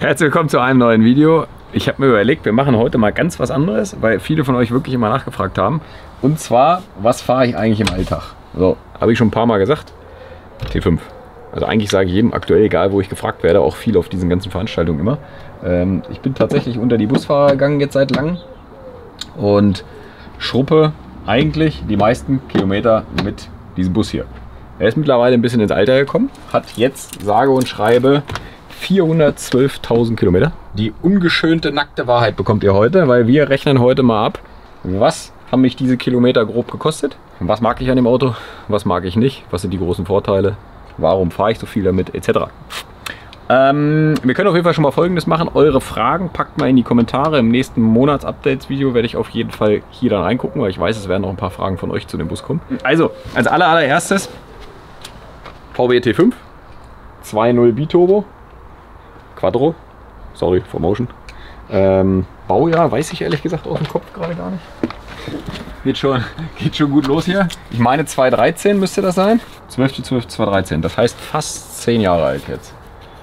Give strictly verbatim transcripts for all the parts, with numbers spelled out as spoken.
Herzlich willkommen zu einem neuen Video. Ich habe mir überlegt, wir machen heute mal ganz was anderes, weil viele von euch wirklich immer nachgefragt haben. Und zwar, was fahre ich eigentlich im Alltag? So, habe ich schon ein paar Mal gesagt, T fünf. Also eigentlich sage ich jedem aktuell, egal wo ich gefragt werde, auch viel auf diesen ganzen Veranstaltungen immer. Ähm, ich bin tatsächlich unter die Busfahrer gegangen jetzt seit langem und schruppe eigentlich die meisten Kilometer mit diesem Bus hier. Er ist mittlerweile ein bisschen ins Alter gekommen, hat jetzt sage und schreibe vierhundertzwölftausend Kilometer. Die ungeschönte nackte Wahrheit bekommt ihr heute, weil wir rechnen heute mal ab, was haben mich diese Kilometer grob gekostet, was mag ich an dem Auto, was mag ich nicht, was sind die großen Vorteile, warum fahre ich so viel damit, et cetera. Ähm, wir können auf jeden Fall schon mal Folgendes machen. Eure Fragen packt mal in die Kommentare. Im nächsten Monats-Updates-Video werde ich auf jeden Fall hier dann reingucken, weil ich weiß, es werden noch ein paar Fragen von euch zu dem Bus kommen. Also, als aller, allererstes V W T fünf, zwei Punkt null Biturbo, Quattro, sorry, for Motion. Ähm, Baujahr weiß ich ehrlich gesagt aus dem Kopf gerade gar nicht. Geht schon, geht schon gut los hier. Ich meine zweitausenddreizehn müsste das sein. zwölfter zwölfter zweitausenddreizehn, das heißt fast zehn Jahre alt jetzt.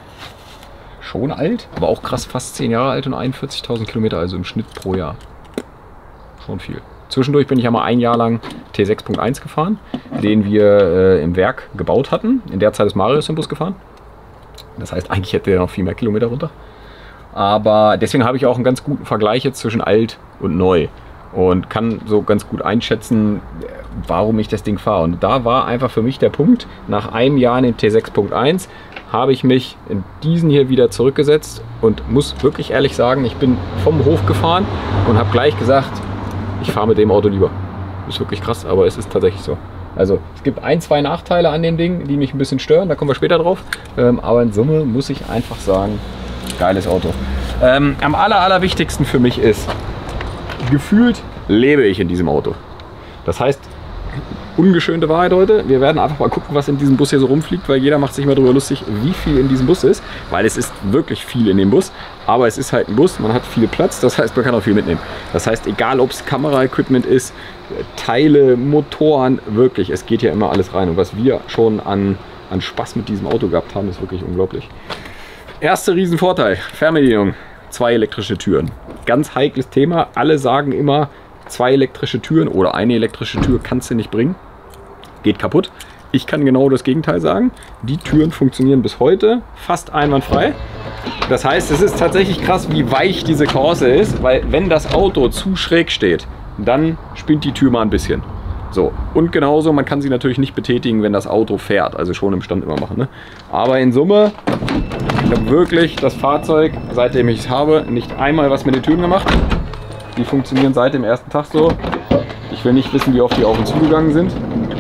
Schon alt, aber auch krass, fast zehn Jahre alt und einundvierzigtausend Kilometer, also im Schnitt pro Jahr. Schon viel. Zwischendurch bin ich ja mal ein Jahr lang T sechs Punkt eins gefahren, den wir äh, im Werk gebaut hatten. In der Zeit ist Marius im Bus gefahren. Das heißt, eigentlich hätte er noch viel mehr Kilometer runter. Aber deswegen habe ich auch einen ganz guten Vergleich jetzt zwischen alt und neu. Und kann so ganz gut einschätzen, warum ich das Ding fahre. Und da war einfach für mich der Punkt, nach einem Jahr in den T sechs Punkt eins habe ich mich in diesen hier wieder zurückgesetzt und muss wirklich ehrlich sagen, ich bin vom Hof gefahren und habe gleich gesagt, ich fahre mit dem Auto lieber. Ist wirklich krass, aber es ist tatsächlich so. Also es gibt ein, zwei Nachteile an dem Ding, die mich ein bisschen stören, da kommen wir später drauf. Ähm, aber in Summe muss ich einfach sagen, geiles Auto. Ähm, am aller, allerwichtigsten für mich ist, gefühlt lebe ich in diesem Auto. Das heißt, ungeschönte Wahrheit heute, wir werden einfach mal gucken, was in diesem Bus hier so rumfliegt, weil jeder macht sich mal darüber lustig, wie viel in diesem Bus ist, weil es ist wirklich viel in dem Bus, aber es ist halt ein Bus, man hat viel Platz, das heißt, man kann auch viel mitnehmen. Das heißt, egal ob es Kameraequipment ist, Teile, Motoren, wirklich, es geht ja immer alles rein und was wir schon an, an Spaß mit diesem Auto gehabt haben, ist wirklich unglaublich. Erster Riesenvorteil, Fernbedienung, zwei elektrische Türen. Ganz heikles Thema, alle sagen immer, zwei elektrische Türen oder eine elektrische Tür kannst du nicht bringen. Geht kaputt. Ich kann genau das Gegenteil sagen. Die Türen funktionieren bis heute fast einwandfrei. Das heißt, es ist tatsächlich krass, wie weich diese Korse ist, weil wenn das Auto zu schräg steht, dann spinnt die Tür mal ein bisschen. So, und genauso, man kann sie natürlich nicht betätigen, wenn das Auto fährt, also schon im Stand immer machen. Ne? Aber in Summe, ich habe wirklich das Fahrzeug, seitdem ich es habe, nicht einmal was mit den Türen gemacht. Die funktionieren seit dem ersten Tag so. Ich will nicht wissen, wie oft die auf und zugegangen sind.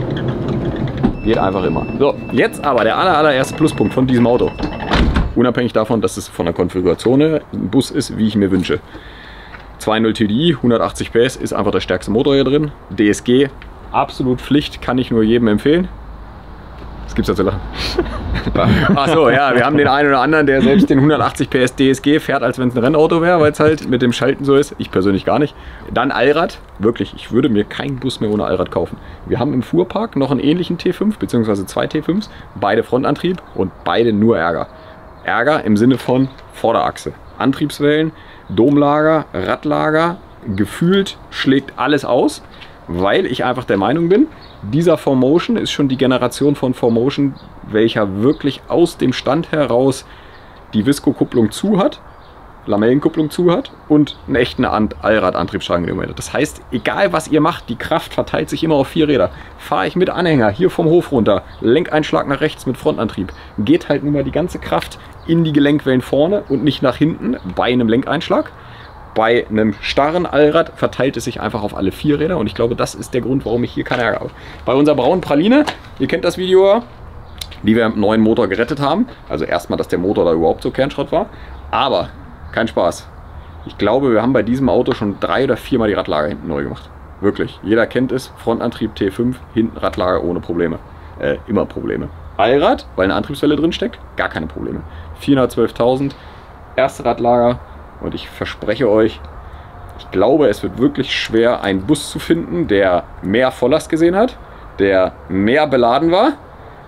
Geht einfach immer. So, jetzt aber der aller, allererste Pluspunkt von diesem Auto. Unabhängig davon, dass es von der Konfiguration her ein Bus ist, wie ich mir wünsche. zwei Punkt null T D I, hundertachtzig P S, ist einfach der stärkste Motor hier drin. D S G, absolut Pflicht, kann ich nur jedem empfehlen. Was gibt's da zu lachen? Achso, ja, wir haben den einen oder anderen, der selbst den hundertachtzig P S D S G fährt, als wenn es ein Rennauto wäre, weil es halt mit dem Schalten so ist. Ich persönlich gar nicht. Dann Allrad, wirklich, ich würde mir keinen Bus mehr ohne Allrad kaufen. Wir haben im Fuhrpark noch einen ähnlichen T fünf, beziehungsweise zwei T fünfs, beide Frontantrieb und beide nur Ärger. Ärger im Sinne von Vorderachse. Antriebswellen, Domlager, Radlager, gefühlt schlägt alles aus, weil ich einfach der Meinung bin, dieser four Motion ist schon die Generation von four Motion, welcher wirklich aus dem Stand heraus die Visco-Kupplung zu hat, Lamellenkupplung zu hat und einen echten Allradantriebsstrang genommen. Das heißt, egal was ihr macht, die Kraft verteilt sich immer auf vier Räder. Fahre ich mit Anhänger hier vom Hof runter, Lenkeinschlag nach rechts mit Frontantrieb, geht halt nun mal die ganze Kraft in die Gelenkwellen vorne und nicht nach hinten bei einem Lenkeinschlag. Bei einem starren Allrad verteilt es sich einfach auf alle vier Räder und ich glaube, das ist der Grund, warum ich hier keinen Ärger habe. Bei unserer braunen Praline, ihr kennt das Video, die wir im neuen Motor gerettet haben. Also erstmal, dass der Motor da überhaupt so Kernschrott war. Aber kein Spaß. Ich glaube, wir haben bei diesem Auto schon drei oder viermal die Radlager hinten neu gemacht. Wirklich. Jeder kennt es. Frontantrieb T fünf, hinten Radlager ohne Probleme. Äh, immer Probleme. Allrad, weil eine Antriebswelle drin steckt, gar keine Probleme. vierhundertzwölftausend, erste Radlager. Und ich verspreche euch, ich glaube, es wird wirklich schwer, einen Bus zu finden, der mehr Volllast gesehen hat, der mehr beladen war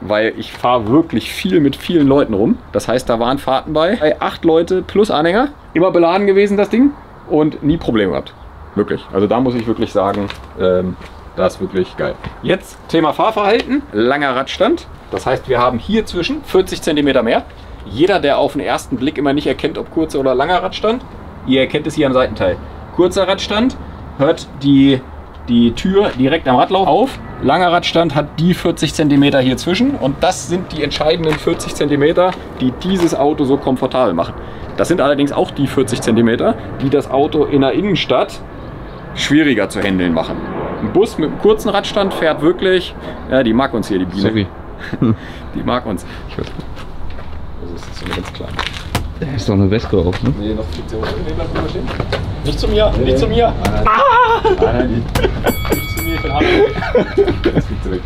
weil ich fahre wirklich viel mit vielen Leuten rum. Das heißt, da waren Fahrten bei, bei acht Leute plus Anhänger. Immer beladen gewesen, das Ding. Und nie Probleme gehabt. Wirklich. Also da muss ich wirklich sagen, ähm, das ist wirklich geil. Jetzt Thema Fahrverhalten. Langer Radstand. Das heißt, wir haben hier zwischen vierzig Zentimeter mehr. Jeder, der auf den ersten Blick immer nicht erkennt, ob kurzer oder langer Radstand, ihr erkennt es hier am Seitenteil. Kurzer Radstand hört die, die Tür direkt am Radlauf auf. Langer Radstand hat die vierzig Zentimeter hier zwischen. Und das sind die entscheidenden vierzig Zentimeter, die dieses Auto so komfortabel machen. Das sind allerdings auch die vierzig Zentimeter, die das Auto in der Innenstadt schwieriger zu handeln machen. Ein Bus mit einem kurzen Radstand fährt wirklich, ja, die mag uns hier, die Biene. Sorry. Die mag uns. Ich weiß nicht. Also das ist so eine ganz kleine. Da ist doch eine Wespe auf, ne? Nee, noch viel zu hoch. Nee, bleib mal stehen. Nicht zu mir, nee, nicht zu mir. Nein, nein. Ah! Nein, nein, nicht. Nicht zu mir, ich bin Hamburg. Das fliegt sie weg.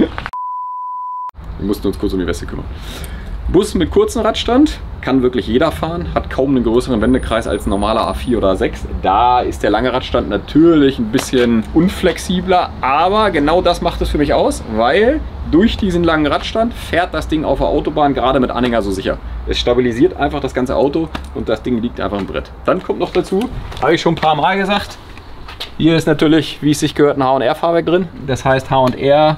Wir mussten uns kurz um die Weste kümmern. Bus mit kurzem Radstand kann wirklich jeder fahren, hat kaum einen größeren Wendekreis als ein normaler A vier oder A sechs. Da ist der lange Radstand natürlich ein bisschen unflexibler, aber genau das macht es für mich aus, weil durch diesen langen Radstand fährt das Ding auf der Autobahn gerade mit Anhänger so sicher. Es stabilisiert einfach das ganze Auto und das Ding liegt einfach im Brett. Dann kommt noch dazu, habe ich schon ein paar Mal gesagt, hier ist natürlich, wie es sich gehört, ein H und R-Fahrwerk drin. Das heißt H und R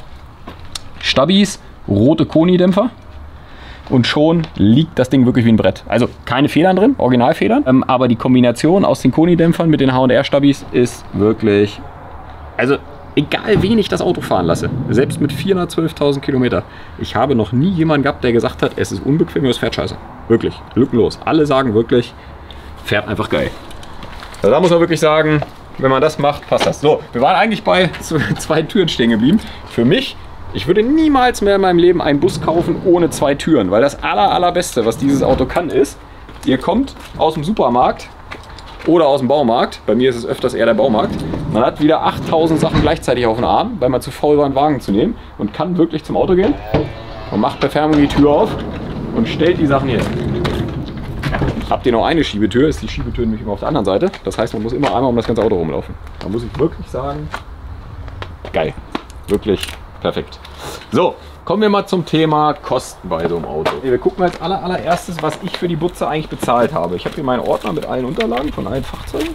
Stabis, rote Koni-Dämpfer. Und schon liegt das Ding wirklich wie ein Brett. Also keine Federn drin, Originalfedern. Ähm, aber die Kombination aus den Koni-Dämpfern mit den H und R-Stabis ist wirklich... Also egal wen ich das Auto fahren lasse, selbst mit vierhundertzwölftausend Kilometer. Ich habe noch nie jemanden gehabt, der gesagt hat, es ist unbequem oder es fährt scheiße. Wirklich, lückenlos. Alle sagen wirklich, fährt einfach geil. Also da muss man wirklich sagen, wenn man das macht, passt das. So, wir waren eigentlich bei zwei Türen stehen geblieben. Für mich... Ich würde niemals mehr in meinem Leben einen Bus kaufen ohne zwei Türen, weil das aller, allerbeste, was dieses Auto kann, ist, ihr kommt aus dem Supermarkt oder aus dem Baumarkt, bei mir ist es öfters eher der Baumarkt, man hat wieder achttausend Sachen gleichzeitig auf den Arm, weil man zu faul war, einen Wagen zu nehmen und kann wirklich zum Auto gehen und macht per Fernbedienung die Tür auf und stellt die Sachen hier hin. Habt ihr noch eine Schiebetür, ist die Schiebetür nämlich immer auf der anderen Seite, das heißt, man muss immer einmal um das ganze Auto rumlaufen. Da muss ich wirklich sagen, geil, wirklich perfekt. So, kommen wir mal zum Thema Kosten bei so einem Auto. Wir gucken als aller, allererstes, was ich für die Butze eigentlich bezahlt habe. Ich habe hier meinen Ordner mit allen Unterlagen von allen Fahrzeugen.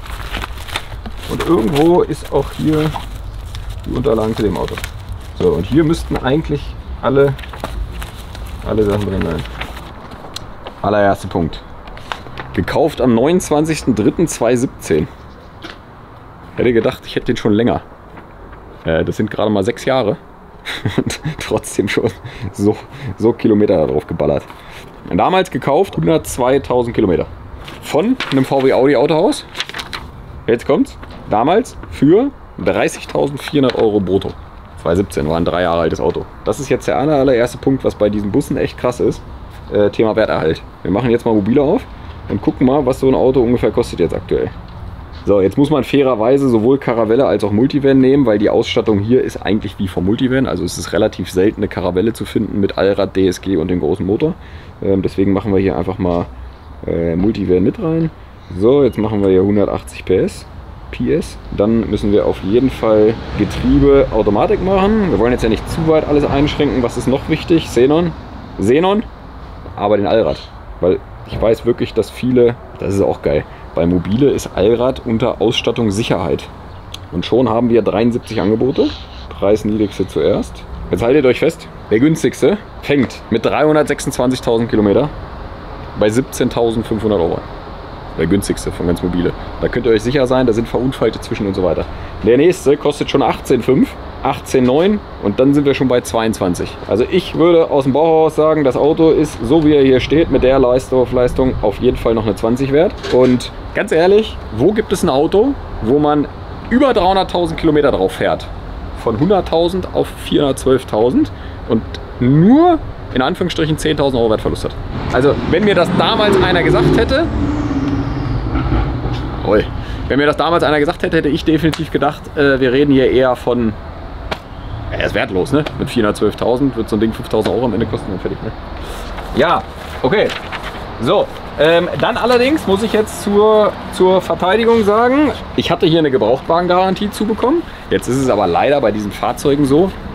Und irgendwo ist auch hier die Unterlagen zu dem Auto. So, und hier müssten eigentlich alle, alle Sachen drin sein. Allererster Punkt. Gekauft am neunundzwanzigsten dritten zweitausendsiebzehn. Hätte gedacht, ich hätte den schon länger. Äh, das sind gerade mal sechs Jahre. Und trotzdem schon so, so Kilometer da drauf geballert. Und damals gekauft hundertzweitausend Kilometer. Von einem V W Audi Autohaus. Jetzt kommt's. Damals für dreißigtausendvierhundert Euro brutto. zweitausendsiebzehn war ein drei Jahre altes Auto. Das ist jetzt der aller, allererste Punkt, was bei diesen Bussen echt krass ist. Äh, Thema Werterhalt. Wir machen jetzt mal mobile auf und gucken mal, was so ein Auto ungefähr kostet jetzt aktuell. So, jetzt muss man fairerweise sowohl Caravelle als auch Multivan nehmen, weil die Ausstattung hier ist eigentlich wie vom Multivan. Also es ist relativ selten, eine Caravelle zu finden mit Allrad, D S G und dem großen Motor. Ähm, deswegen machen wir hier einfach mal äh, Multivan mit rein. So, jetzt machen wir hier hundertachtzig P S. P S. Dann müssen wir auf jeden Fall Getriebe Automatik machen. Wir wollen jetzt ja nicht zu weit alles einschränken. Was ist noch wichtig? Xenon. Xenon, aber den Allrad. Weil ich weiß wirklich, dass viele, das ist auch geil, bei Mobile ist Allrad unter Ausstattung Sicherheit. Und schon haben wir dreiundsiebzig Angebote. Preisniedrigste zuerst. Jetzt haltet euch fest, der günstigste fängt mit dreihundertsechsundzwanzigtausend Kilometer bei siebzehntausendfünfhundert Euro. Der günstigste von ganz Mobile. Da könnt ihr euch sicher sein, da sind Verunfallte zwischen und so weiter. Der nächste kostet schon achtzehn Komma fünf, achtzehn Komma neun und dann sind wir schon bei zweiundzwanzig. Also ich würde aus dem Bauhaus sagen, das Auto ist, so wie er hier steht, mit der Leistung, Leistung auf jeden Fall noch eine zwanzig wert. Und ganz ehrlich, wo gibt es ein Auto, wo man über dreihunderttausend Kilometer drauf fährt? Von hunderttausend auf vierhundertzwölftausend und nur in Anführungsstrichen zehntausend Euro Wertverlust hat. Also wenn mir das damals einer gesagt hätte, Oi. Wenn mir das damals einer gesagt hätte, hätte ich definitiv gedacht, äh, wir reden hier eher von, er ist wertlos, ne? Mit vierhundertzwölftausend wird so ein Ding fünftausend Euro am Ende kosten und fertig, ne? Ja, okay. So, ähm, dann allerdings muss ich jetzt zur, zur Verteidigung sagen, ich hatte hier eine Gebrauchtwagengarantie zu bekommen. Jetzt ist es aber leider bei diesen Fahrzeugen so,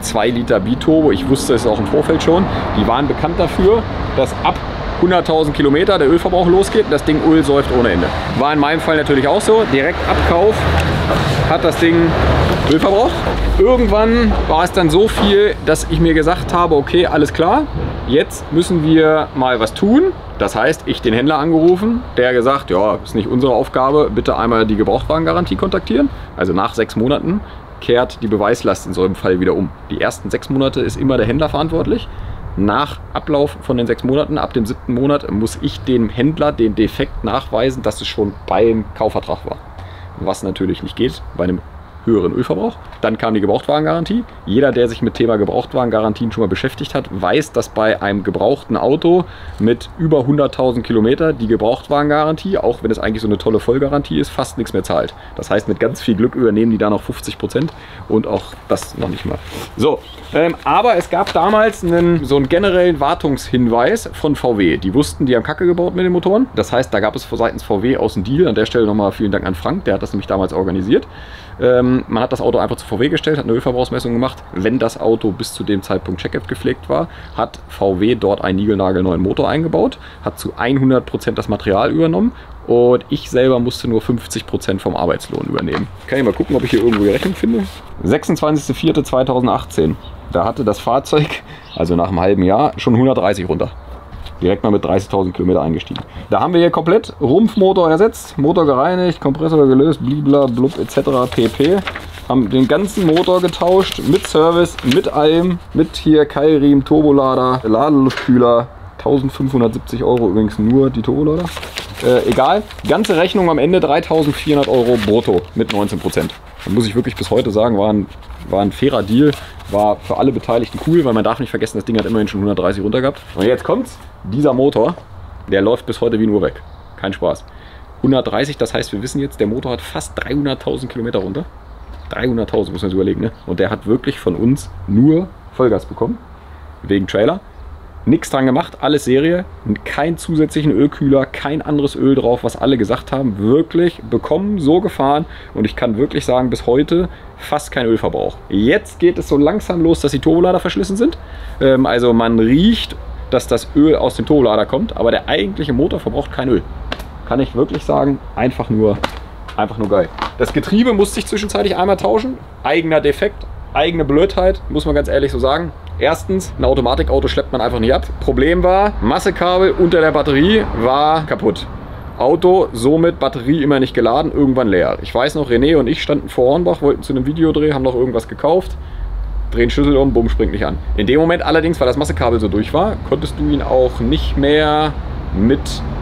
zwei Liter Biturbo. Ich wusste es auch im Vorfeld schon. Die waren bekannt dafür, dass ab hunderttausend Kilometer der Ölverbrauch losgeht und das Ding Öl säuft ohne Ende. War in meinem Fall natürlich auch so. Direkt Abkauf hat das Ding Öl verbraucht. Irgendwann war es dann so viel, dass ich mir gesagt habe, okay, alles klar, jetzt müssen wir mal was tun. Das heißt, ich den Händler angerufen, der gesagt, ja, ist nicht unsere Aufgabe, bitte einmal die Gebrauchtwagengarantie kontaktieren. Also nach sechs Monaten kehrt die Beweislast in so einem Fall wieder um. Die ersten sechs Monate ist immer der Händler verantwortlich. Nach Ablauf von den sechs Monaten, ab dem siebten Monat, muss ich dem Händler den Defekt nachweisen, dass es schon beim Kaufvertrag war. Was natürlich nicht geht bei einem höheren Ölverbrauch. Dann kam die Gebrauchtwagengarantie. Jeder, der sich mit Thema Gebrauchtwagengarantien schon mal beschäftigt hat, weiß, dass bei einem gebrauchten Auto mit über hunderttausend Kilometer die Gebrauchtwagengarantie, auch wenn es eigentlich so eine tolle Vollgarantie ist, fast nichts mehr zahlt. Das heißt, mit ganz viel Glück übernehmen die da noch fünfzig Prozent und auch das noch nicht mal. So, ähm, aber es gab damals einen, so einen generellen Wartungshinweis von V W. Die wussten, die haben Kacke gebaut mit den Motoren. Das heißt, da gab es seitens V W aus einen Deal. An der Stelle nochmal vielen Dank an Frank, der hat das nämlich damals organisiert. Ähm, man hat das Auto einfach zu V W gestellt, hat eine Ölverbrauchsmessung gemacht. Wenn das Auto bis zu dem Zeitpunkt Checkup gepflegt war, hat V W dort einen niegelnagelneuen Motor eingebaut, hat zu hundert Prozent das Material übernommen und ich selber musste nur fünfzig Prozent vom Arbeitslohn übernehmen. Kann ich mal gucken, ob ich hier irgendwo die Rechnung finde. sechsundzwanzigster vierter zweitausendachtzehn. Da hatte das Fahrzeug, also nach einem halben Jahr, schon hundertdreißig runter. Direkt mal mit dreißigtausend Kilometer eingestiegen. Da haben wir hier komplett Rumpfmotor ersetzt, Motor gereinigt, Kompressor gelöst, blibla, blub et cetera pp. Haben den ganzen Motor getauscht, mit Service, mit allem, mit hier Keilriemen, Turbolader, Ladeluftkühler, eintausendfünfhundertsiebzig Euro übrigens nur die Turbolader. Äh, egal, ganze Rechnung am Ende dreitausendvierhundert Euro brutto mit neunzehn Prozent. Da muss ich wirklich bis heute sagen, war ein, war ein fairer Deal, war für alle Beteiligten cool, weil man darf nicht vergessen, das Ding hat immerhin schon hundertdreißig runter gehabt. Und jetzt kommt's, dieser Motor, der läuft bis heute wie nur weg. Kein Spaß. hundertdreißig, das heißt, wir wissen jetzt, der Motor hat fast dreihunderttausend Kilometer runter. dreihunderttausend, muss man sich überlegen, ne? Und der hat wirklich von uns nur Vollgas bekommen, wegen Trailer. Nichts dran gemacht, alles Serie, keinen zusätzlichen Ölkühler, kein anderes Öl drauf, was alle gesagt haben. Wirklich bekommen, so gefahren und ich kann wirklich sagen, bis heute fast kein Ölverbrauch. Jetzt geht es so langsam los, dass die Turbolader verschlissen sind. Ähm, also man riecht, dass das Öl aus dem Turbolader kommt, aber der eigentliche Motor verbraucht kein Öl. Kann ich wirklich sagen, einfach nur, einfach nur geil. Das Getriebe musste ich zwischenzeitlich einmal tauschen, eigener Defekt, eigene Blödheit, muss man ganz ehrlich so sagen. Erstens, ein Automatikauto schleppt man einfach nicht ab. Problem war, Massekabel unter der Batterie war kaputt. Auto, somit Batterie immer nicht geladen, irgendwann leer. Ich weiß noch, René und ich standen vor Hornbach, wollten zu einem Videodreh, haben noch irgendwas gekauft, drehen Schlüssel um, bumm, springt nicht an. In dem Moment allerdings, weil das Massekabel so durch war, konntest du ihn auch nicht mehr mit,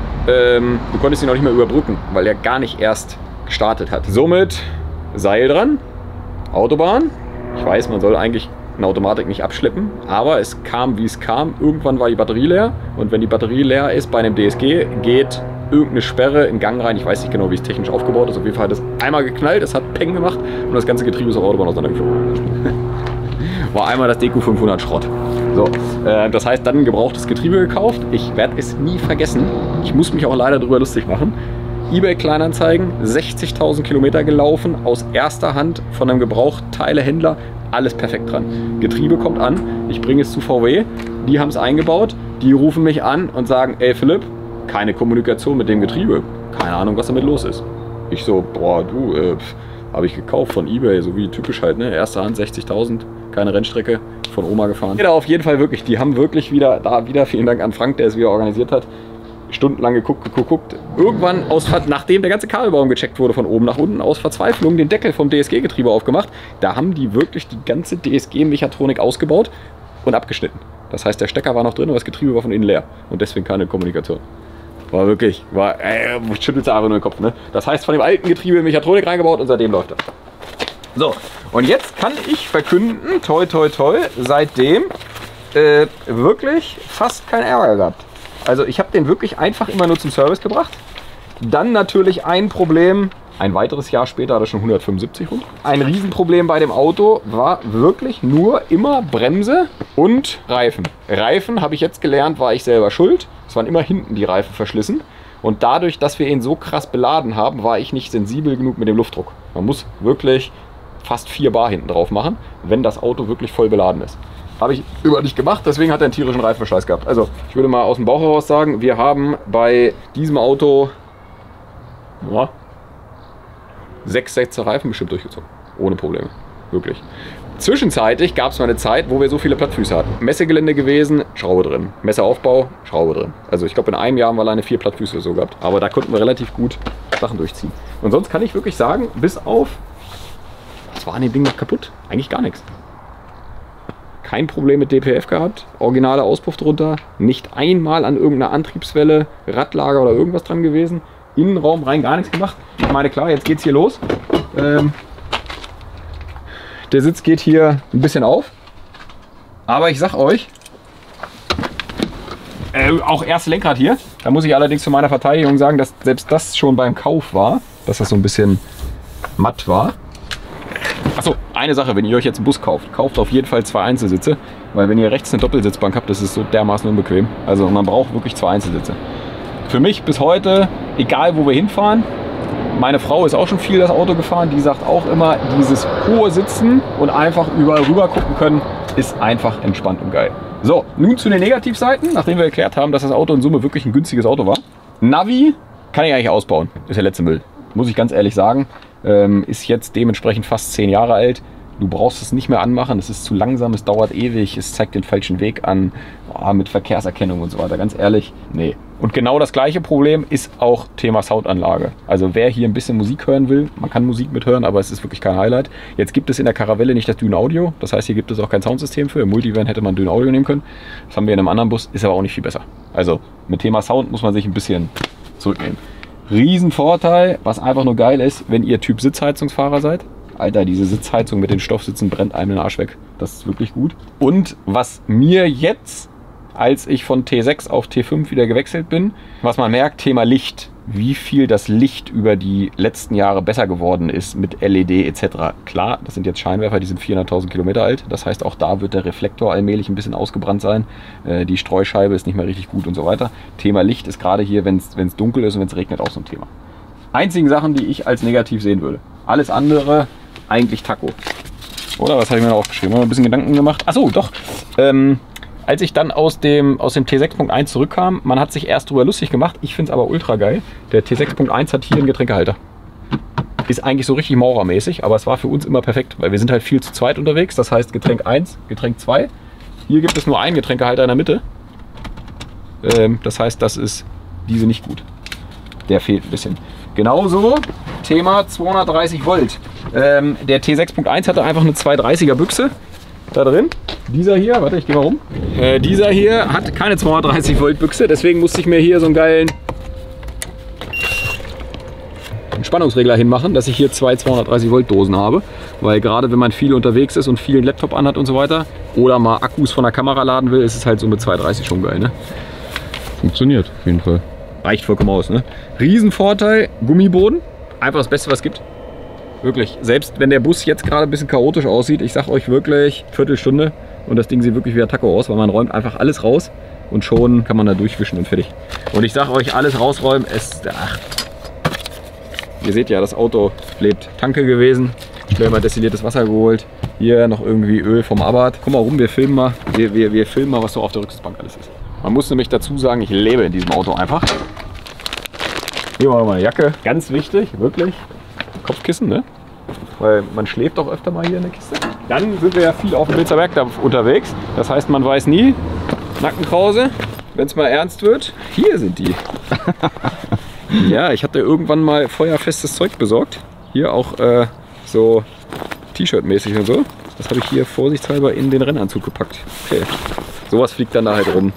ähm, du konntest ihn auch nicht mehr überbrücken, weil er gar nicht erst gestartet hat. Somit Seil dran, Autobahn. Ich weiß, man soll eigentlich eine Automatik nicht abschleppen, aber es kam, wie es kam. Irgendwann war die Batterie leer und wenn die Batterie leer ist bei einem D S G, geht irgendeine Sperre in Gang rein. Ich weiß nicht genau, wie es technisch aufgebaut ist. Auf jeden Fall hat es einmal geknallt, es hat Peng gemacht und das ganze Getriebe ist auf der Autobahn auseinandergeflogen. War einmal das D Q fünfhundert Schrott. So, äh, das heißt, dann ein gebrauchtes Getriebe gekauft. Ich werde es nie vergessen. Ich muss mich auch leider darüber lustig machen. eBay Kleinanzeigen, sechzigtausend Kilometer gelaufen, aus erster Hand von einem Gebrauchtteilehändler, alles perfekt dran. Getriebe kommt an, ich bringe es zu V W, die haben es eingebaut, die rufen mich an und sagen, ey Philipp, keine Kommunikation mit dem Getriebe, keine Ahnung, was damit los ist. Ich so, boah, du, äh, habe ich gekauft von eBay, so wie typisch halt, ne, erster Hand, sechzigtausend, keine Rennstrecke, von Oma gefahren. Ja, auf jeden Fall wirklich, die haben wirklich wieder, da wieder, vielen Dank an Frank, der es wieder organisiert hat, stundenlang geguckt, geguckt, geguckt. Irgendwann, aus, nachdem der ganze Kabelbaum gecheckt wurde von oben nach unten, aus Verzweiflung den Deckel vom D S G-Getriebe aufgemacht. Da haben die wirklich die ganze D S G-Mechatronik ausgebaut und abgeschnitten. Das heißt, der Stecker war noch drin, aber das Getriebe war von innen leer. Und deswegen keine Kommunikation. War wirklich, war, äh, schüttelt einfach nur den Kopf, ne? Das heißt, von dem alten Getriebe Mechatronik reingebaut und seitdem läuft das. So, und jetzt kann ich verkünden, toi toi toi, seitdem äh, wirklich fast kein Ärger gehabt. Also ich habe den wirklich einfach immer nur zum Service gebracht. Dann natürlich ein Problem, ein weiteres Jahr später hat er schon hundertfünfundsiebzig rum. Ein Riesenproblem bei dem Auto war wirklich nur immer Bremse und Reifen. Reifen, habe ich jetzt gelernt, war ich selber schuld. Es waren immer hinten die Reifen verschlissen. Und dadurch, dass wir ihn so krass beladen haben, war ich nicht sensibel genug mit dem Luftdruck. Man muss wirklich fast vier Bar hinten drauf machen, wenn das Auto wirklich voll beladen ist. Habe ich über nicht gemacht, deswegen hat er einen tierischen Reifenverschleiß gehabt. Also ich würde mal aus dem Bauch heraus sagen, wir haben bei diesem Auto ja, sechs Sätze Reifen bestimmt durchgezogen. Ohne Probleme. Wirklich. Zwischenzeitlich gab es mal eine Zeit, wo wir so viele Plattfüße hatten. Messegelände gewesen, Schraube drin. Messeaufbau, Schraube drin. Also ich glaube in einem Jahr haben wir alleine vier Plattfüße so gehabt. Aber da konnten wir relativ gut Sachen durchziehen. Und sonst kann ich wirklich sagen, bis auf, was war an dem Ding noch kaputt? Eigentlich gar nichts. Kein Problem mit D P F gehabt, originale Auspuff drunter, nicht einmal an irgendeiner Antriebswelle, Radlager oder irgendwas dran gewesen. Innenraum rein gar nichts gemacht. Ich meine, klar, jetzt geht's hier los. Ähm, der Sitz geht hier ein bisschen auf. Aber ich sag euch, äh, auch erste Lenkrad hier. Da muss ich allerdings zu meiner Verteidigung sagen, dass selbst das schon beim Kauf war, dass das so ein bisschen matt war. Achso, eine Sache, wenn ihr euch jetzt einen Bus kauft, kauft auf jeden Fall zwei Einzelsitze, weil wenn ihr rechts eine Doppelsitzbank habt, das ist so dermaßen unbequem. Also man braucht wirklich zwei Einzelsitze. Für mich bis heute, egal wo wir hinfahren, meine Frau ist auch schon viel das Auto gefahren, die sagt auch immer, dieses hohe Sitzen und einfach überall rüber gucken können, ist einfach entspannt und geil. So, nun zu den Negativseiten, nachdem wir erklärt haben, dass das Auto in Summe wirklich ein günstiges Auto war. Navi kann ich eigentlich ausbauen, ist der letzte Müll, muss ich ganz ehrlich sagen. Ähm, ist jetzt dementsprechend fast zehn Jahre alt. Du brauchst es nicht mehr anmachen, es ist zu langsam, es dauert ewig, es zeigt den falschen Weg an, oh, mit Verkehrserkennung und so weiter. Ganz ehrlich, nee. Und genau das gleiche Problem ist auch Thema Soundanlage. Also wer hier ein bisschen Musik hören will, man kann Musik mithören, aber es ist wirklich kein Highlight. Jetzt gibt es in der Caravelle nicht das Dyn Audio, das heißt, hier gibt es auch kein Soundsystem für. Im Multivan hätte man Dyn Audio nehmen können. Das haben wir in einem anderen Bus, ist aber auch nicht viel besser. Also mit Thema Sound muss man sich ein bisschen zurücknehmen. Riesenvorteil, was einfach nur geil ist, wenn ihr Typ Sitzheizungsfahrer seid. Alter, diese Sitzheizung mit den Stoffsitzen brennt einem den Arsch weg. Das ist wirklich gut. Und was mir jetzt, als ich von T sechs auf T fünf wieder gewechselt bin, was man merkt, Thema Licht. Wie viel das Licht über die letzten Jahre besser geworden ist mit L E D et cetera. Klar, das sind jetzt Scheinwerfer, die sind vierhunderttausend Kilometer alt. Das heißt, auch da wird der Reflektor allmählich ein bisschen ausgebrannt sein. Äh, die Streuscheibe ist nicht mehr richtig gut und so weiter. Thema Licht ist gerade hier, wenn es dunkel ist und wenn es regnet, auch so ein Thema. Einzigen Sachen, die ich als negativ sehen würde. Alles andere eigentlich Taco. Oder was habe ich mir da aufgeschrieben? Habe ein bisschen Gedanken gemacht. Achso, doch. Ähm, als ich dann aus dem, aus dem T sechs Punkt eins zurückkam, man hat sich erst drüber lustig gemacht. Ich finde es aber ultra geil. Der T sechs Punkt eins hat hier einen Getränkehalter. Ist eigentlich so richtig maurermäßig, aber es war für uns immer perfekt, weil wir sind halt viel zu zweit unterwegs. Das heißt Getränk eins, Getränk zwei. Hier gibt es nur einen Getränkehalter in der Mitte. Ähm, das heißt, das ist diese nicht gut. Der fehlt ein bisschen. Genauso Thema zweihundertdreißig Volt. Ähm, der T sechs Punkt eins hatte einfach eine zweihundertdreißiger Büchse da drin. Dieser hier, warte, ich gehe mal rum. Äh, dieser hier hat keine zweihundertdreißig Volt Büchse, deswegen musste ich mir hier so einen geilen Spannungsregler hinmachen, dass ich hier zwei zweihundertdreißig Volt Dosen habe. Weil gerade wenn man viel unterwegs ist und viel einen Laptop anhat und so weiter oder mal Akkus von der Kamera laden will, ist es halt so mit zweihundertdreißig schon geil, ne? Funktioniert auf jeden Fall. Reicht vollkommen aus, ne? Riesenvorteil, Gummiboden. Einfach das Beste, was es gibt. Wirklich. Selbst wenn der Bus jetzt gerade ein bisschen chaotisch aussieht, ich sag euch wirklich, Viertelstunde und das Ding sieht wirklich wie ein Taco aus, weil man räumt einfach alles raus und schon kann man da durchwischen und fertig. Und ich sag euch, alles rausräumen, es... Ach. Ihr seht ja, das Auto lebt Tanke gewesen. Schnell mal destilliertes Wasser geholt. Hier noch irgendwie Öl vom Abarth. Komm mal rum, wir filmen mal. Wir, wir, wir filmen mal, was so auf der Rücksitzbank alles ist. Man muss nämlich dazu sagen, ich lebe in diesem Auto einfach. Hier mal meine Jacke. Ganz wichtig, wirklich. Kopfkissen, ne? Weil man schläft auch öfter mal hier in der Kiste. Dann sind wir ja viel auf dem Bilzer Bergdampf unterwegs. Das heißt, man weiß nie. Nackenkrause, wenn es mal ernst wird. Hier sind die. Ja, ich hatte irgendwann mal feuerfestes Zeug besorgt. Hier auch äh, so T-Shirt-mäßig und so. Das habe ich hier vorsichtshalber in den Rennanzug gepackt. Okay. Sowas fliegt dann da halt rum.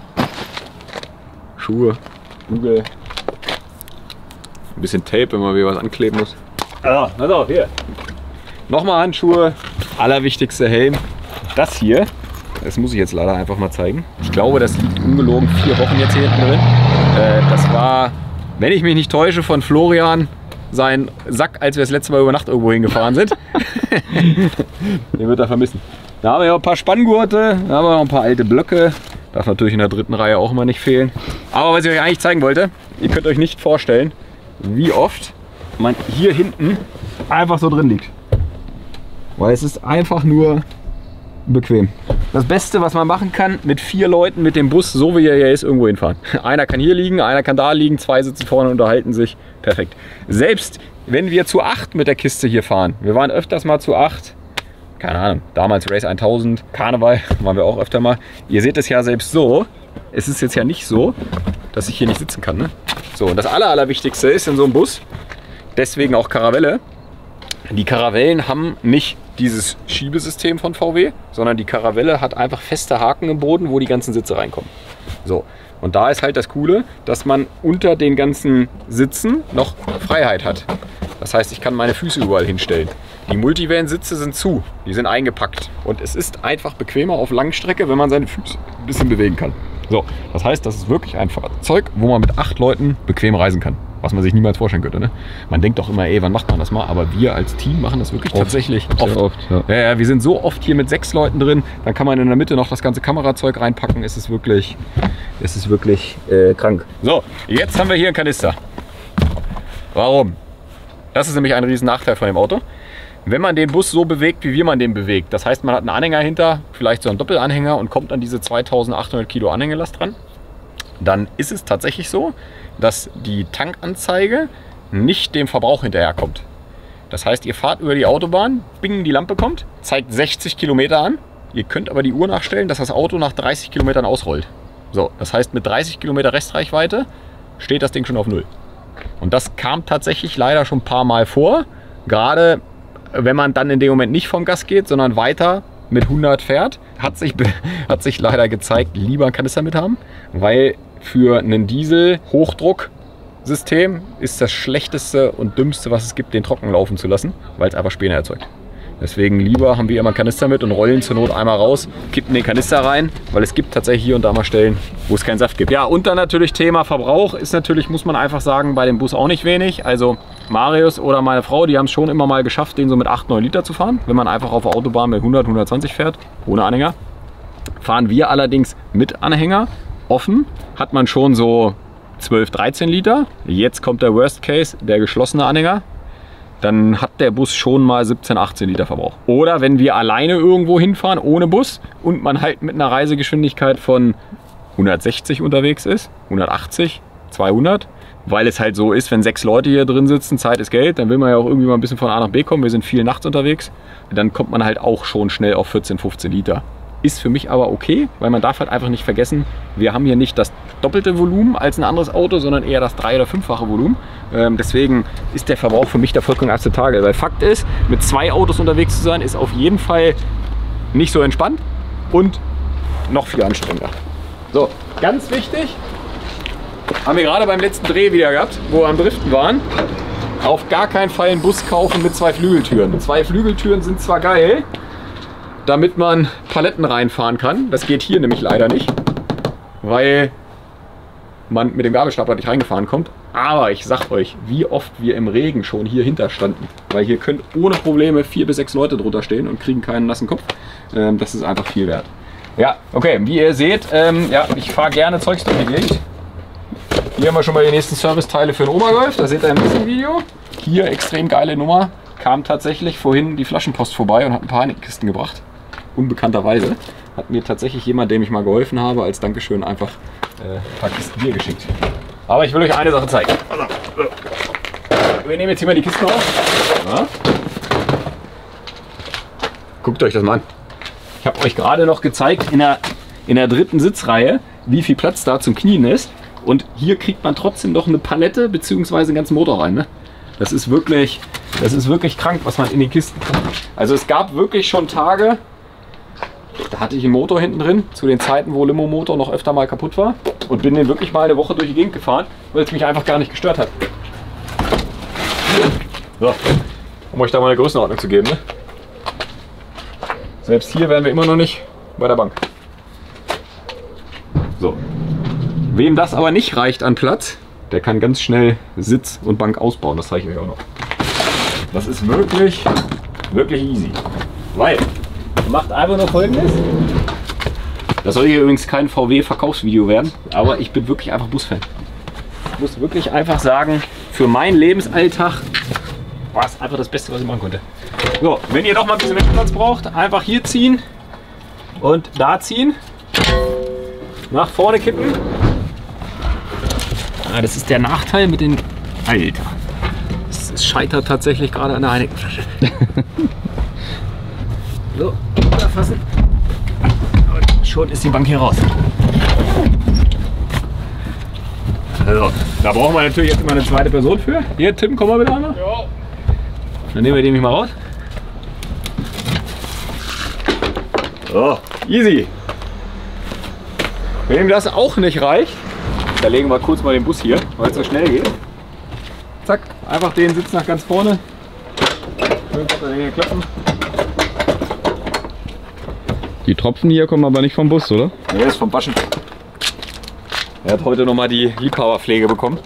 Schuhe, Google. Ein bisschen Tape, wenn man wieder was ankleben muss. Ah, na doch, hier. Nochmal Handschuhe. Allerwichtigste Helm. Das hier, das muss ich jetzt leider einfach mal zeigen. Ich glaube, das liegt ungelogen vier Wochen jetzt hier hinten drin. Äh, das war, wenn ich mich nicht täusche, von Florian sein Sack, als wir das letzte Mal über Nacht irgendwo hingefahren sind. Den wird er vermissen. Da haben wir ja ein paar Spanngurte, da haben wir noch ein paar alte Blöcke. Darf natürlich in der dritten Reihe auch immer nicht fehlen. Aber was ich euch eigentlich zeigen wollte, ihr könnt euch nicht vorstellen, wie oft man hier hinten einfach so drin liegt. Weil es ist einfach nur bequem. Das Beste, was man machen kann, mit vier Leuten mit dem Bus, so wie er hier ist, irgendwo hinfahren. Einer kann hier liegen, einer kann da liegen, zwei sitzen vorne und unterhalten sich. Perfekt. Selbst wenn wir zu acht mit der Kiste hier fahren, wir waren öfters mal zu acht, keine Ahnung, damals Race tausend, Karneval waren wir auch öfter mal. Ihr seht es ja selbst so, es ist jetzt ja nicht so, dass ich hier nicht sitzen kann. Ne? So, und das Aller, Allerwichtigste ist in so einem Bus, deswegen auch Caravelle, die Caravellen haben nicht dieses Schiebesystem von V W, sondern die Caravelle hat einfach feste Haken im Boden, wo die ganzen Sitze reinkommen. So, und da ist halt das Coole, dass man unter den ganzen Sitzen noch Freiheit hat. Das heißt, ich kann meine Füße überall hinstellen. Die Multivan-Sitze sind zu, die sind eingepackt. Und es ist einfach bequemer auf Langstrecke, wenn man seine Füße ein bisschen bewegen kann. So, das heißt, das ist wirklich ein Fahrzeug, wo man mit acht Leuten bequem reisen kann. Was man sich niemals vorstellen könnte. Ne? Man denkt doch immer, ey, wann macht man das mal? Aber wir als Team machen das wirklich oft. tatsächlich oft. oft ja. Ja, ja, wir sind so oft hier mit sechs Leuten drin, dann kann man in der Mitte noch das ganze Kamerazeug reinpacken. Es ist wirklich, es ist wirklich äh, krank. So, jetzt haben wir hier einen Kanister. Warum? Das ist nämlich ein riesen Nachteil von dem Auto. Wenn man den Bus so bewegt, wie wir man den bewegt, das heißt, man hat einen Anhänger hinter, vielleicht so einen Doppelanhänger und kommt an diese zweitausendachthundert Kilo Anhängelast dran, dann ist es tatsächlich so, dass die Tankanzeige nicht dem Verbrauch hinterherkommt. Das heißt, ihr fahrt über die Autobahn, bing, die Lampe kommt, zeigt sechzig Kilometer an. Ihr könnt aber die Uhr nachstellen, dass das Auto nach dreißig Kilometern ausrollt. So, das heißt, mit dreißig Kilometer Restreichweite steht das Ding schon auf Null. Und das kam tatsächlich leider schon ein paar Mal vor. Gerade wenn man dann in dem Moment nicht vom Gas geht, sondern weiter mit hundert fährt, hat sich, hat sich leider gezeigt, lieber einen Kanister mit haben, weil für einen Diesel-Hochdruck-System ist das schlechteste und dümmste, was es gibt, den trocken laufen zu lassen, weil es einfach Späne erzeugt. Deswegen lieber haben wir immer einen Kanister mit und rollen zur Not einmal raus, kippen den Kanister rein, weil es gibt tatsächlich hier und da mal Stellen, wo es keinen Saft gibt. Ja, und dann natürlich Thema Verbrauch ist natürlich, muss man einfach sagen, bei dem Bus auch nicht wenig. Also Marius oder meine Frau, die haben es schon immer mal geschafft, den so mit acht, neun Liter zu fahren, wenn man einfach auf der Autobahn mit hundert, hundertzwanzig fährt, ohne Anhänger. Fahren wir allerdings mit Anhänger. Offen hat man schon so zwölf, dreizehn Liter. Jetzt kommt der Worst Case, der geschlossene Anhänger. Dann hat der Bus schon mal siebzehn, achtzehn Liter Verbrauch. Oder wenn wir alleine irgendwo hinfahren, ohne Bus und man halt mit einer Reisegeschwindigkeit von hundertsechzig unterwegs ist, hundertachtzig, zweihundert, weil es halt so ist, wenn sechs Leute hier drin sitzen, Zeit ist Geld, dann will man ja auch irgendwie mal ein bisschen von A nach B kommen, wir sind viel nachts unterwegs, dann kommt man halt auch schon schnell auf vierzehn, fünfzehn Liter. Ist für mich aber okay, weil man darf halt einfach nicht vergessen, wir haben hier nicht das doppelte Volumen als ein anderes Auto, sondern eher das drei- oder fünffache Volumen. Ähm, deswegen ist der Verbrauch für mich der vollkommen akzeptabel. Weil Fakt ist, mit zwei Autos unterwegs zu sein, ist auf jeden Fall nicht so entspannt und noch viel anstrengender. So, ganz wichtig, haben wir gerade beim letzten Dreh wieder gehabt, wo wir am Driften waren, auf gar keinen Fall einen Bus kaufen mit zwei Flügeltüren. Zwei Flügeltüren sind zwar geil, damit man Paletten reinfahren kann. Das geht hier nämlich leider nicht, weil man mit dem Gabelstapler nicht reingefahren kommt. Aber ich sag euch, wie oft wir im Regen schon hier hinter standen. Weil hier können ohne Probleme vier bis sechs Leute drunter stehen und kriegen keinen nassen Kopf. Ähm, das ist einfach viel wert. Ja, okay, wie ihr seht, ähm, ja, ich fahre gerne Zeugs durch die Gegend. Hier haben wir schon mal die nächsten Serviceteile für den Obergolf. Da seht ihr im nächsten Video. Hier extrem geile Nummer. Kam tatsächlich vorhin die Flaschenpost vorbei und hat ein paar Kisten gebracht. Unbekannterweise hat mir tatsächlich jemand, dem ich mal geholfen habe, als Dankeschön einfach äh, ein paar Kisten Bier geschickt. Aber ich will euch eine Sache zeigen. Wir nehmen jetzt hier mal die Kisten auf. Ja. Guckt euch das mal an. Ich habe euch gerade noch gezeigt in der, in der dritten Sitzreihe, wie viel Platz da zum Knien ist. Und hier kriegt man trotzdem noch eine Palette bzw. einen ganzen Motor rein. Ne? Das ist wirklich, das ist wirklich krank, was man in die Kisten kann. Also es gab wirklich schon Tage, da hatte ich einen Motor hinten drin, zu den Zeiten, wo Limo-Motor noch öfter mal kaputt war. Und bin den wirklich mal eine Woche durch die Gegend gefahren, weil es mich einfach gar nicht gestört hat. So, um euch da mal eine Größenordnung zu geben. Ne? Selbst hier wären wir immer noch nicht bei der Bank. So. Wem das aber nicht reicht an Platz, der kann ganz schnell Sitz und Bank ausbauen. Das zeige ich euch auch noch. Das ist wirklich, wirklich easy. Weil, macht einfach nur Folgendes. Das soll hier übrigens kein V W-Verkaufsvideo werden, aber ich bin wirklich einfach Busfan. Ich muss wirklich einfach sagen, für meinen Lebensalltag war es einfach das Beste, was ich machen konnte. So, wenn ihr doch mal ein bisschen mehr Platz braucht, einfach hier ziehen und da ziehen. Nach vorne kippen. Ah, das ist der Nachteil mit den... Alter. Es scheitert tatsächlich gerade an der Heinekenflasche. So, da fassen. Und schon ist die Bank hier raus. Also, da brauchen wir natürlich jetzt immer eine zweite Person für. Hier, Tim, komm mal bitte einmal. Ja. Dann nehmen wir den mal raus. So, easy. Wenn ihm das auch nicht reicht, da legen wir kurz mal den Bus hier, weil es so schnell geht. Zack, einfach den Sitz nach ganz vorne. Schön hier klappen. Die Tropfen hier kommen aber nicht vom Bus, oder? Nee, das ist vom Waschen. Er hat heute nochmal die Liebhaberpflege bekommen.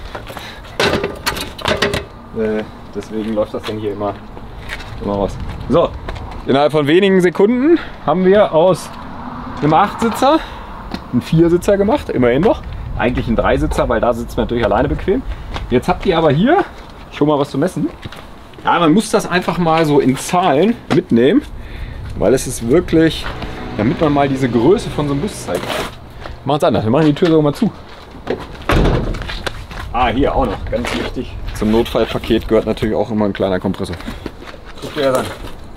Äh, deswegen läuft das dann hier immer, immer raus. So, innerhalb von wenigen Sekunden haben wir aus einem Achtsitzer einen Viersitzer gemacht, immerhin noch. Eigentlich ein Dreisitzer, weil da sitzt man natürlich alleine bequem. Jetzt habt ihr aber hier schon mal was zu messen. Ja, man muss das einfach mal so in Zahlen mitnehmen, weil es ist wirklich, damit man mal diese Größe von so einem Bus zeigt. Machen es anders, wir machen die Tür sogar mal zu. Ah, hier auch noch, ganz wichtig. Zum Notfallpaket gehört natürlich auch immer ein kleiner Kompressor. Guckt ihr das an.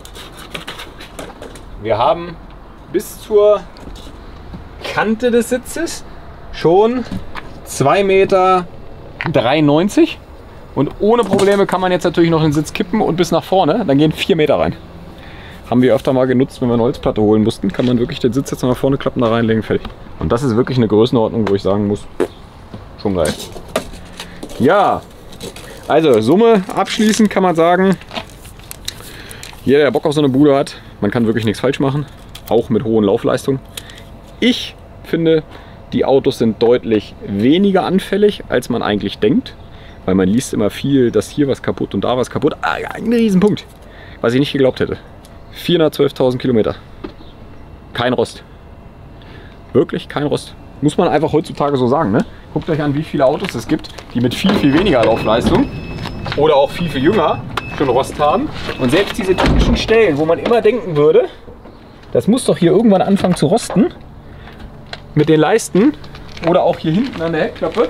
Wir haben bis zur Kante des Sitzes schon zwei Meter dreiundneunzig und ohne Probleme kann man jetzt natürlich noch den Sitz kippen und bis nach vorne, dann gehen vier Meter rein. Haben wir öfter mal genutzt, wenn wir eine Holzplatte holen mussten, kann man wirklich den Sitz jetzt nach vorne klappen, da reinlegen, fertig. Und das ist wirklich eine Größenordnung, wo ich sagen muss, schon geil. Ja, also Summe abschließend kann man sagen, jeder, der Bock auf so eine Bude hat, man kann wirklich nichts falsch machen, auch mit hohen Laufleistungen. Ich finde, die Autos sind deutlich weniger anfällig, als man eigentlich denkt, weil man liest immer viel, dass hier was kaputt und da was kaputt. Ah, ein Riesenpunkt, was ich nicht geglaubt hätte. vierhundertzwölftausend Kilometer. Kein Rost. Wirklich kein Rost. Muss man einfach heutzutage so sagen. Ne? Guckt euch an, wie viele Autos es gibt, die mit viel, viel weniger Laufleistung oder auch viel, viel jünger schon Rost haben. Und selbst diese typischen Stellen, wo man immer denken würde, das muss doch hier irgendwann anfangen zu rosten, mit den Leisten oder auch hier hinten an der Heckklappe.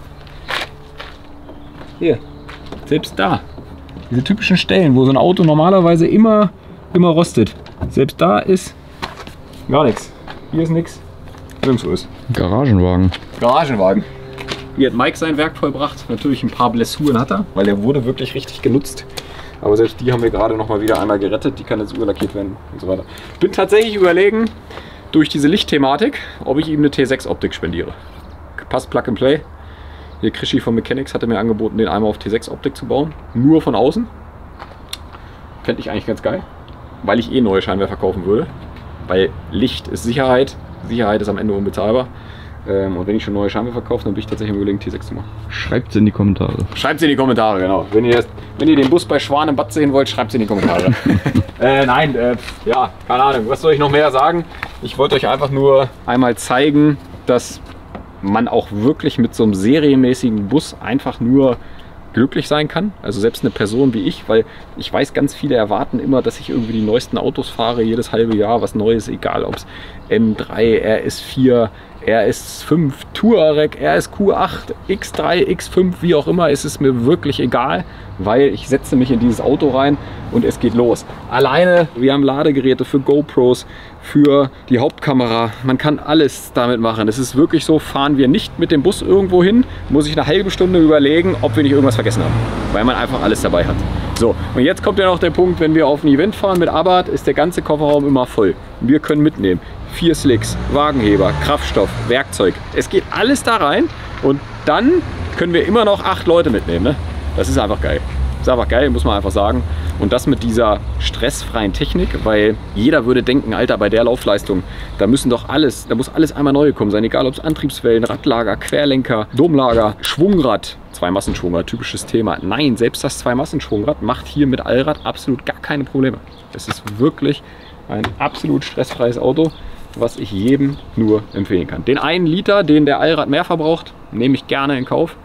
Hier, selbst da. Diese typischen Stellen, wo so ein Auto normalerweise immer, immer rostet. Selbst da ist gar nichts. Hier ist nichts. Nirgendwo ist. Garagenwagen. Garagenwagen. Hier hat Mike sein Werk vollbracht. Natürlich ein paar Blessuren hat er, weil der wurde wirklich richtig genutzt. Aber selbst die haben wir gerade noch mal wieder einmal gerettet. Die kann jetzt überlackiert werden und so weiter. Bin tatsächlich überlegen, durch diese Lichtthematik, ob ich ihm eine T sechs Optik spendiere. Passt Plug and Play. Hier Krischi von Mechanics hatte mir angeboten, den einmal auf T sechs Optik zu bauen. Nur von außen. Fände ich eigentlich ganz geil. Weil ich eh neue Scheinwerfer kaufen würde. Weil Licht ist Sicherheit. Sicherheit ist am Ende unbezahlbar. Ähm, und wenn ich schon neue Scheinwerfer kaufe, dann bin ich tatsächlich überlegen, T sechs zu machen. Schreibt es in die Kommentare. Schreibt es in die Kommentare, genau. Wenn ihr, das, wenn ihr den Bus bei Schwan im Bad sehen wollt, schreibt es in die Kommentare. äh, nein, äh, ja, keine Ahnung. Was soll ich noch mehr sagen? Ich wollte euch einfach nur einmal zeigen, dass man auch wirklich mit so einem serienmäßigen Bus einfach nur glücklich sein kann. Also selbst eine Person wie ich, weil ich weiß, ganz viele erwarten immer, dass ich irgendwie die neuesten Autos fahre, jedes halbe Jahr was Neues, egal ob es M drei, R S vier, R S fünf, Touareg, R S Q acht, X drei, X fünf, wie auch immer, ist es mir wirklich egal, weil ich setze mich in dieses Auto rein und es geht los. Alleine, wir haben Ladegeräte für GoPros, für die Hauptkamera, man kann alles damit machen. Es ist wirklich so, fahren wir nicht mit dem Bus irgendwo hin, muss ich eine halbe Stunde überlegen, ob wir nicht irgendwas vergessen haben, weil man einfach alles dabei hat. So, und jetzt kommt ja noch der Punkt, wenn wir auf ein Event fahren mit Abarth, ist der ganze Kofferraum immer voll. Wir können mitnehmen vier Slicks, Wagenheber, Kraftstoff, Werkzeug. Es geht alles da rein und dann können wir immer noch acht Leute mitnehmen. Ne? Das ist einfach geil. Das ist einfach geil, muss man einfach sagen. Und das mit dieser stressfreien Technik, weil jeder würde denken, Alter, bei der Laufleistung, da müssen doch alles, da muss alles einmal neu gekommen sein, egal ob es Antriebswellen, Radlager, Querlenker, Domlager, Schwungrad, Zwei-Massenschwungrad, typisches Thema. Nein, selbst das Zwei-Massenschwungrad macht hier mit Allrad absolut gar keine Probleme. Es ist wirklich ein absolut stressfreies Auto, was ich jedem nur empfehlen kann. Den einen Liter, den der Allrad mehr verbraucht, nehme ich gerne in Kauf,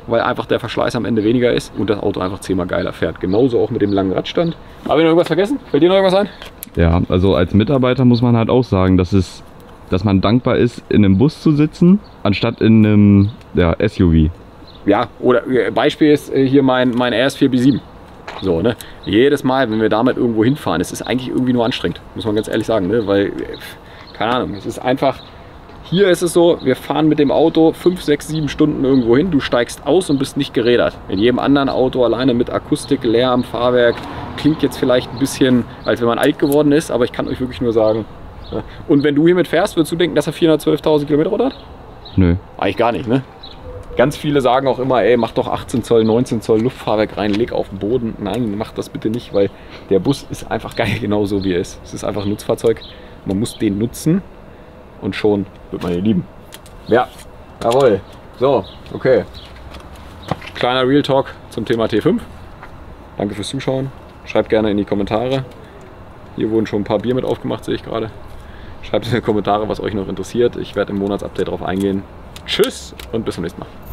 weil einfach der Verschleiß am Ende weniger ist und das Auto einfach zehnmal geiler fährt. Genauso auch mit dem langen Radstand. Habe ich noch irgendwas vergessen? Fällt dir noch irgendwas ein? Ja, also als Mitarbeiter muss man halt auch sagen, dass, es, dass man dankbar ist, in einem Bus zu sitzen, anstatt in einem ja, S U V. Ja, oder Beispiel ist hier mein, mein R S vier B sieben. So, ne? Jedes Mal, wenn wir damit irgendwo hinfahren, es ist eigentlich irgendwie nur anstrengend, muss man ganz ehrlich sagen, ne? Weil, keine Ahnung, es ist einfach, hier ist es so, wir fahren mit dem Auto fünf, sechs, sieben Stunden irgendwo hin, du steigst aus und bist nicht gerädert. In jedem anderen Auto alleine mit Akustik, Lärm, Fahrwerk, klingt jetzt vielleicht ein bisschen, als wenn man alt geworden ist, aber ich kann euch wirklich nur sagen, ne? Und wenn du hiermit fährst, würdest du denken, dass er vierhundertzwölftausend Kilometer hat? Nö. Eigentlich gar nicht, ne? Ganz viele sagen auch immer, ey, mach doch achtzehn Zoll, neunzehn Zoll Luftfahrwerk rein, leg auf den Boden. Nein, mach das bitte nicht, weil der Bus ist einfach geil, genauso wie er ist. Es ist einfach ein Nutzfahrzeug. Man muss den nutzen und schon wird man ihn lieben. Ja, jawohl. So, okay. Kleiner Real Talk zum Thema T fünf. Danke fürs Zuschauen. Schreibt gerne in die Kommentare. Hier wurden schon ein paar Bier mit aufgemacht, sehe ich gerade. Schreibt in die Kommentare, was euch noch interessiert. Ich werde im Monatsupdate darauf eingehen. Tschüss und bis zum nächsten Mal.